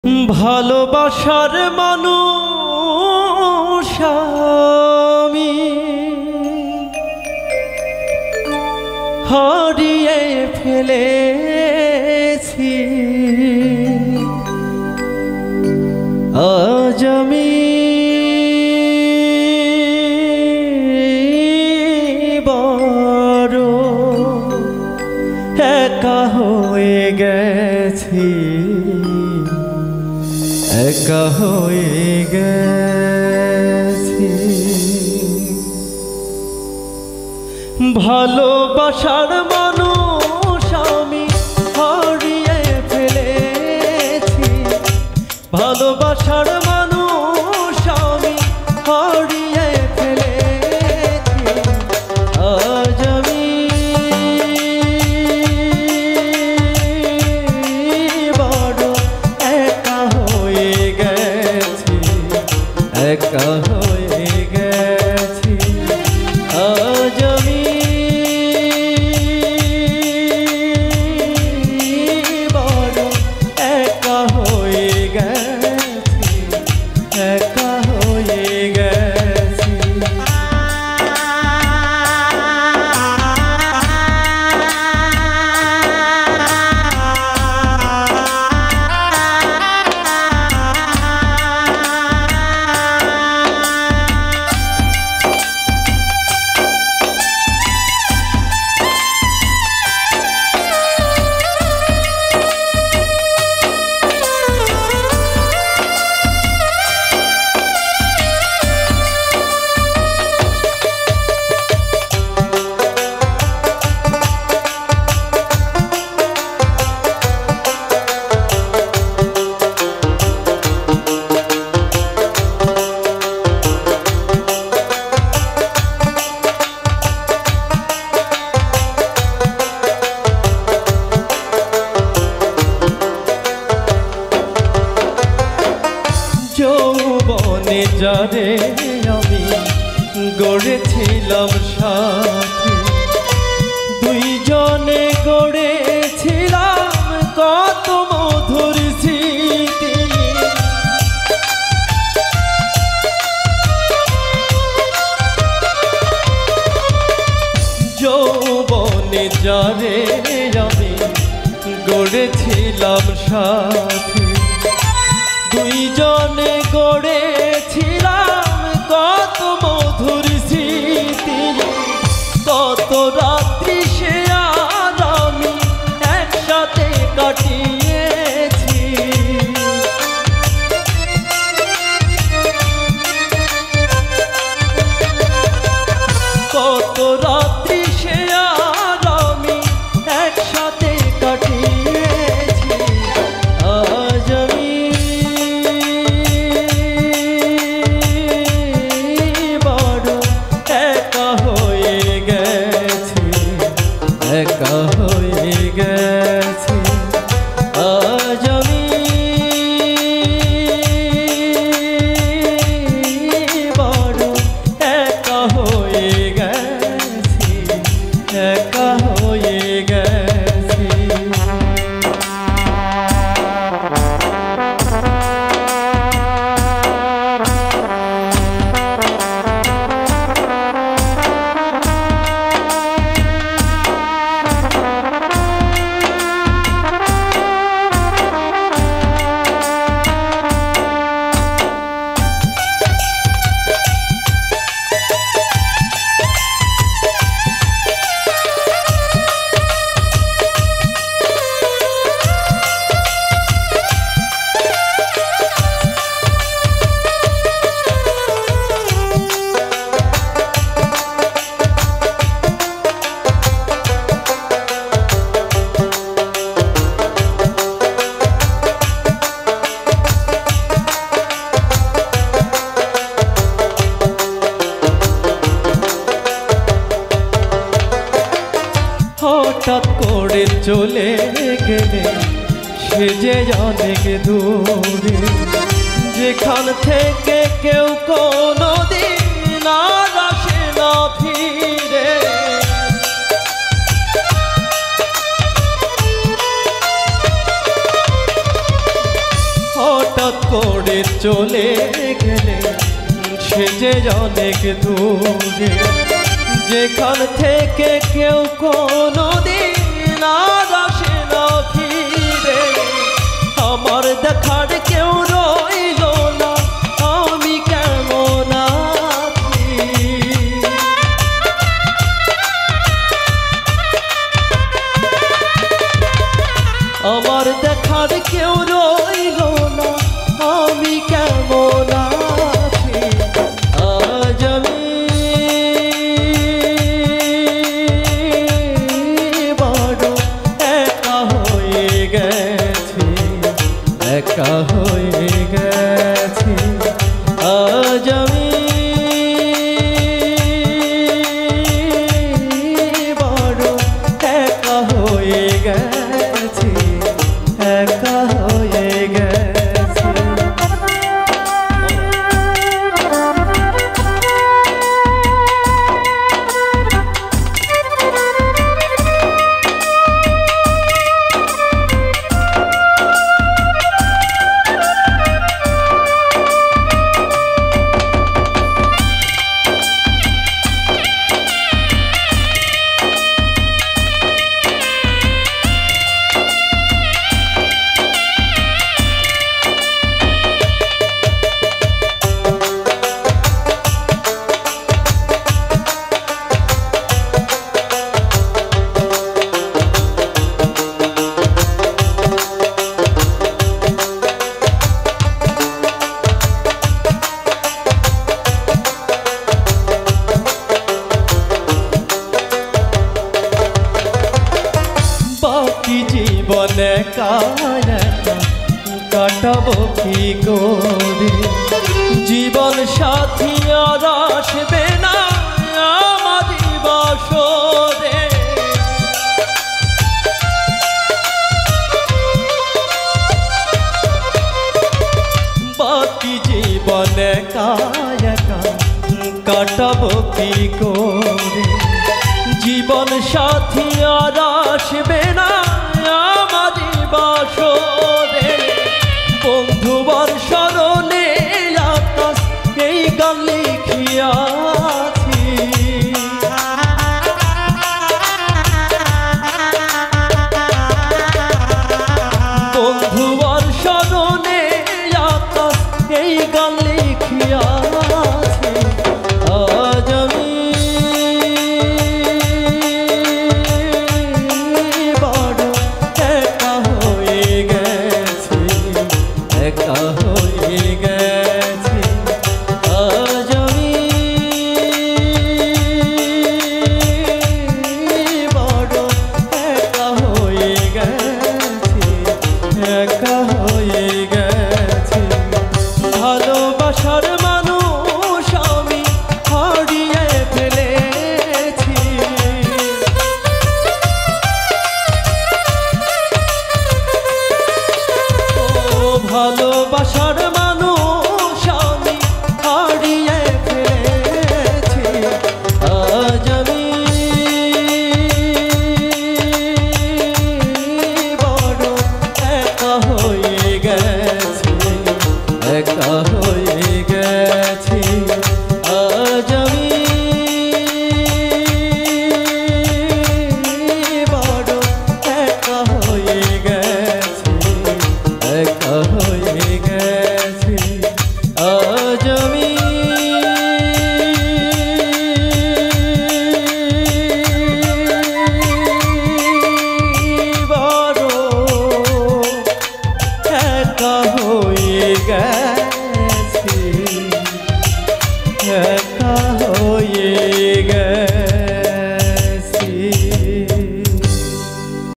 ভালোবাসার মানুষ আমি হারিয়ে ফেলেছি। আজ আমি বড় একা হয়ে গেছি, একা হয়ে গেছি। ভালোবাসার মানুষ আমি হারিয়ে ফেলেছি। ভালোবাসার মানুষ আমি হারিয়ে ফেলেছি। আজ আমি বড় একা হয়ে গেছি, একা হয়ে গেছি। আজ আমি বড় একা হয়ে গেছি, একা হয়ে গেছি। যৌবনে যারে আমি গড়েছিলাম সাথী, দুইজনে গড়েছিলাম কত মধুর স্মৃতি। যৌবনে যারে আমি গড়েছিলাম সাথী, দুইজনে গড়েছিলাম কত মধুর স্মৃতি। কত রাত্রি সে আর আমি একসাথে কাটিয়েছি। কত রাত্রি সে আর আমি একসাথে কাটিয়েছি। আজ আমি একা হয়ে গেছি। আজ আমি বড় একা হয়ে গেছি, একা হয়ে গেছি। হঠাৎ করে চলে গেলে সে যে অনেক দূরে, যেখান থেকে কেউ কোনোদিন আর আসে না ফিরে। হঠাৎ করে চলে গেলে সে যে অনেক দূরে, যেখান থেকে কেউ কোনোদিন আর আসে না ফিরে। আমার দেখার কেউ রইল না, আমি কেমন আছি। আমার দেখার কেউ রইল না, আমি কেমন আছি। আজ আমি বড় একা হয়ে গেছি, একা হয়ে গেছি। আজ আমি বড় একা হয়ে গেছি, একা হয়ে গেছি। বাকি জীবন একা একা কাটাবো কি করে, জীবন সাথী আর আসবে না আমারই বাসরে। বাকি জীবন একা একা কাটাবো কি করে, জীবন সাথী আর আসবে না আমারই বাসরে। বন্ধুবার স্মরণে আকাশ এই গান লিখিয়াছি। বন্ধুবার স্মরণে আকাশ এই গান লিখিয়াছি। আজ আমি একা হয়ে গেছি। আজ আমি বড় একা হয়ে গেছি, একা হয়ে গেছি। ভালোবাসার মানুষ আমি হারিয়ে ফেলেছি। ভালোবাসার মানুষ আমি হারিয়ে ফেলেছি। আজ আমি বড় একা হয়ে গেছি, একা হয়ে গেছি। আজ আমি বড় একা হয়ে গেছি, একা হয়ে গেছি। আজ আমি বড় একা হয়ে গেছি, একা হয়ে গেছি।